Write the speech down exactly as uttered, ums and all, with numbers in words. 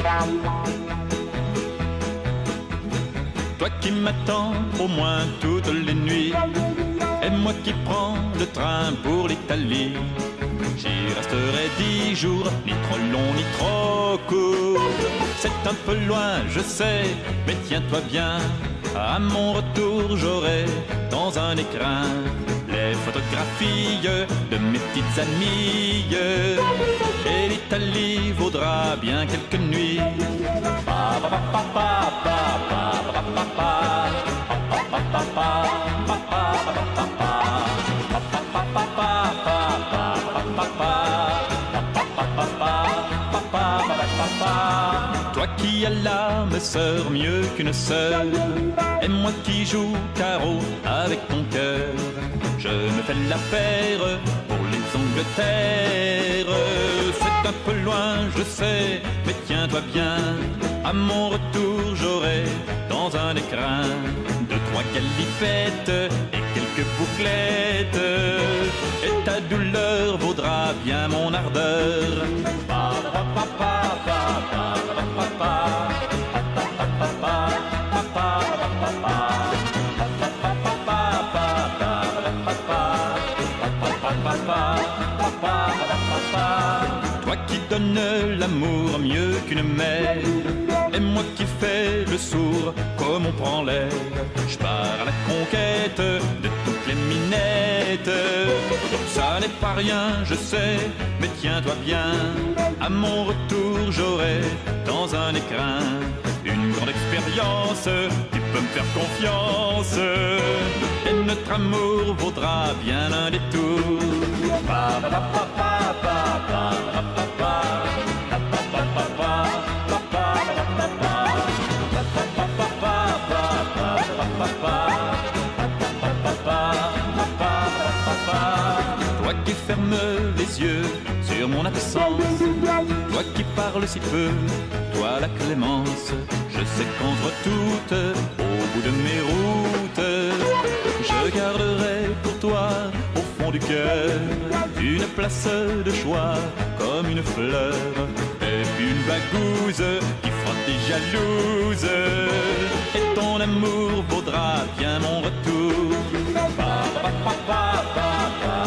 Toi qui m'attends au moins toutes les nuits, et moi qui prends le train pour l'Italie. J'y resterai dix jours, ni trop long ni trop court. C'est un peu loin, je sais, mais tiens-toi bien. À mon retour, j'aurai dans un écrin les photographies de mes petites amies. Et l'Italie vaudra bien quelques nuits. Toi qui as l'âme sœur mieux qu'une sœur, et moi qui joue carreau avec ton cœur, je me fais la paire pour les Angleterres. C'est un peu loin, je sais, mais tiens-toi bien. À mon retour, j'aurai dans un écrin deux, trois galipettes et quelques bouclettes. Et ta douleur vaudra bien mon ardeur. Toi qui donnes l'amour mieux qu'une mère, et moi qui fais le sourd comme on prend l'air. Je pars à la conquête de toutes les minettes. Ça n'est pas rien, je sais, mais tiens-toi bien. À mon retour, j'aurai dans un écrin une grande expérience. Tu peux me faire confiance, et notre amour vaudra bien un détour. Toi qui fermes les yeux sur mon absence, toi qui parles si peu, toi la clémence. Je sais qu'entre toutes, au bout de mes routes, je garderai pour toi, au fond du cœur, une place de choix comme une fleur, et puis une bagouze qui frotte des jalouses. Et ton amour vaudra bien mon retour. Pa, pa, pa, pa, pa, pa.